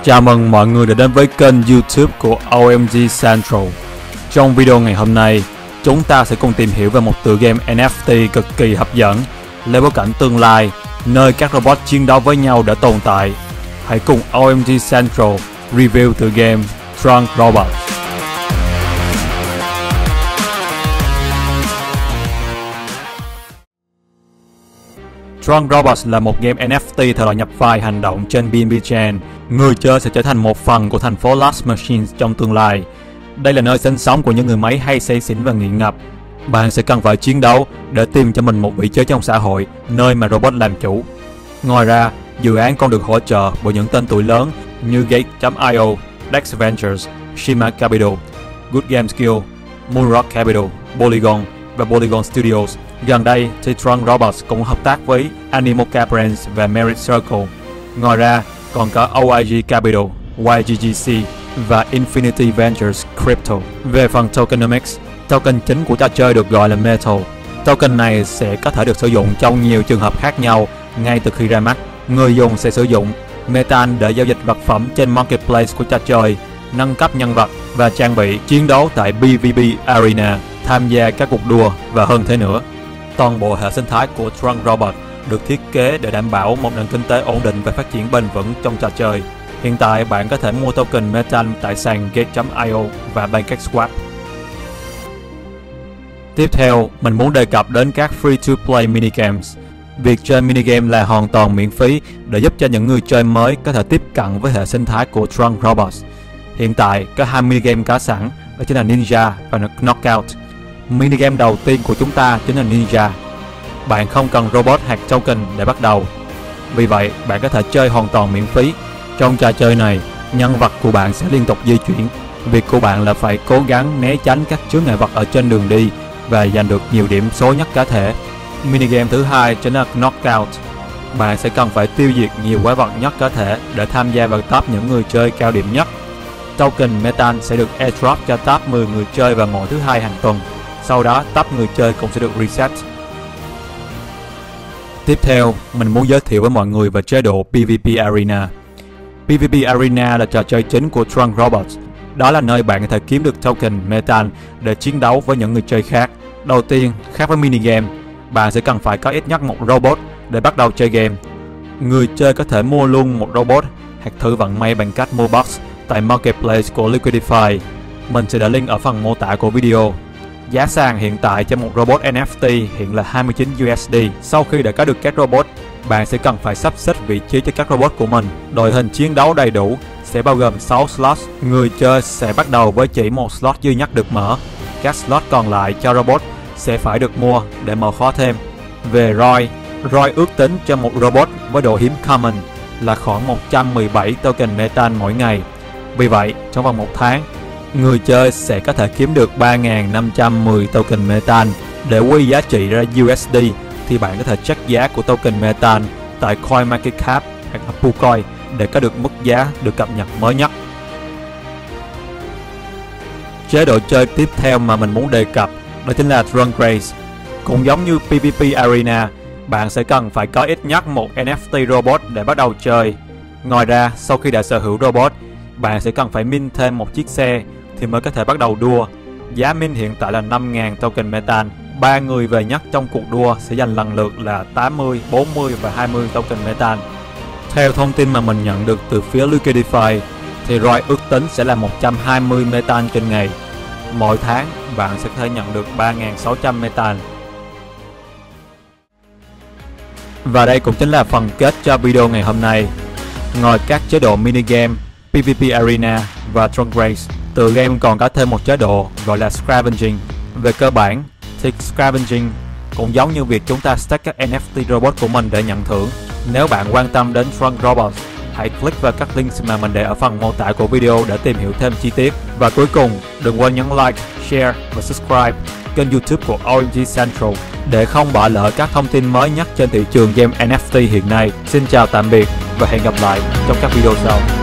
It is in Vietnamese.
Chào mừng mọi người đã đến với kênh YouTube của OMG Central. Trong video ngày hôm nay, chúng ta sẽ cùng tìm hiểu về một tựa game NFT cực kỳ hấp dẫn, lấy bối cảnh tương lai, nơi các robot chiến đấu với nhau đã tồn tại. Hãy cùng OMG Central review tựa game Drunk Robots. Drunk Robots là một game NFT thể loại nhập vai hành động trên BNB Chain. Người chơi sẽ trở thành một phần của thành phố Lost Machines trong tương lai. Đây là nơi sinh sống của những người máy hay say xỉn và nghiện ngập. Bạn sẽ cần phải chiến đấu để tìm cho mình một vị trí trong xã hội, nơi mà robot làm chủ. Ngoài ra, dự án còn được hỗ trợ bởi những tên tuổi lớn như Gate.io, Dex Ventures, Shima Capital, Good Game Skill, Moonrock Capital, Polygon và Polygon Studios. Gần đây thì Drunk Robots cũng hợp tác với Animoca Brands và Merit Circle. Ngoài ra, còn có OIG Capital, YGGC và Infinity Ventures Crypto. Về phần tokenomics, token chính của trò chơi được gọi là Metal. Token này sẽ có thể được sử dụng trong nhiều trường hợp khác nhau ngay từ khi ra mắt. Người dùng sẽ sử dụng Metan để giao dịch vật phẩm trên marketplace của trò chơi, nâng cấp nhân vật và trang bị, chiến đấu tại PvP Arena, tham gia các cuộc đua và hơn thế nữa. Toàn bộ hệ sinh thái của Drunk Robot được thiết kế để đảm bảo một nền kinh tế ổn định và phát triển bền vững trong trò chơi. Hiện tại bạn có thể mua token Metan tại sàn Gate.io và PancakeSwap. Tiếp theo, mình muốn đề cập đến các free-to-play minigames. Việc chơi minigame là hoàn toàn miễn phí để giúp cho những người chơi mới có thể tiếp cận với hệ sinh thái của Drunk Robots. Hiện tại có 2 minigame có sẵn, đó chính là Ninja và Knockout. Minigame đầu tiên của chúng ta chính là Ninja. Bạn không cần robot hoặc token để bắt đầu, vì vậy bạn có thể chơi hoàn toàn miễn phí. Trong trò chơi này, nhân vật của bạn sẽ liên tục di chuyển. Việc của bạn là phải cố gắng né tránh các chướng ngại vật ở trên đường đi và giành được nhiều điểm số nhất có thể. Minigame thứ hai chính là Knockout. Bạn sẽ cần phải tiêu diệt nhiều quái vật nhất có thể để tham gia vào top những người chơi cao điểm nhất. Token Metan sẽ được airdrop cho top 10 người chơi vào mỗi thứ hai hàng tuần. Sau đó top người chơi cũng sẽ được reset. Tiếp theo, mình muốn giới thiệu với mọi người về chế độ PvP Arena. PvP Arena là trò chơi chính của Drunk Robots. Đó là nơi bạn có thể kiếm được token Metan để chiến đấu với những người chơi khác. Đầu tiên, khác với minigame, bạn sẽ cần phải có ít nhất một robot để bắt đầu chơi game. Người chơi có thể mua luôn một robot hoặc thử vận may bằng cách mua box tại marketplace của Liquidify. Mình sẽ để link ở phần mô tả của video. Giá sàn hiện tại cho một robot NFT hiện là 29 USD. Sau khi đã có được các robot, bạn sẽ cần phải sắp xếp vị trí cho các robot của mình. Đội hình chiến đấu đầy đủ sẽ bao gồm 6 slot. Người chơi sẽ bắt đầu với chỉ một slot duy nhất được mở. Các slot còn lại cho robot sẽ phải được mua để mở khóa thêm. Về ROI ước tính cho một robot với độ hiếm Common là khoảng 117 token Metan mỗi ngày. Vì vậy, trong vòng 1 tháng, người chơi sẽ có thể kiếm được 3.510 token Metan. Để quy giá trị ra USD thì bạn có thể check giá của token Metan tại CoinMarketCap hoặc PooCoin để có được mức giá được cập nhật mới nhất. Chế độ chơi tiếp theo mà mình muốn đề cập đó chính là Drunk Race. Cũng giống như PvP Arena, bạn sẽ cần phải có ít nhất một NFT robot để bắt đầu chơi. Ngoài ra, sau khi đã sở hữu robot, bạn sẽ cần phải mint thêm một chiếc xe thì mới có thể bắt đầu đua. Giá mint hiện tại là 5.000 token Metan. 3 người về nhất trong cuộc đua sẽ giành lần lượt là 80, 40 và 20 token Metan. Theo thông tin mà mình nhận được từ phía Liquidify thì ROI ước tính sẽ là 120 Metan trên ngày. Mỗi tháng bạn sẽ có thể nhận được 3.600 Metan. Và đây cũng chính là phần kết cho video ngày hôm nay. Ngoài các chế độ minigame, PvP Arena và Drunk Race, tựa game còn có thêm một chế độ gọi là Scavenging. Về cơ bản thì Scavenging cũng giống như việc chúng ta stack các NFT robot của mình để nhận thưởng. Nếu bạn quan tâm đến Drunk Robots, hãy click vào các links mà mình để ở phần mô tả của video để tìm hiểu thêm chi tiết. Và cuối cùng, đừng quên nhấn like, share và subscribe kênh YouTube của OMG Central để không bỏ lỡ các thông tin mới nhất trên thị trường game NFT hiện nay. Xin chào tạm biệt và hẹn gặp lại trong các video sau.